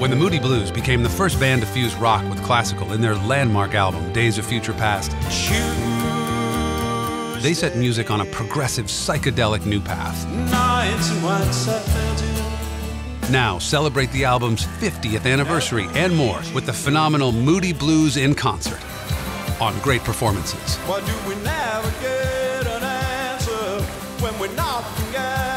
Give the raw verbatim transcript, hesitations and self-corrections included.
When the Moody Blues became the first band to fuse rock with classical in their landmark album, Days of Future Past, they set music on a progressive, psychedelic new path. Now, celebrate the album's fiftieth anniversary and more with the phenomenal Moody Blues in concert on Great Performances. Why do we never get an answer when we're not together?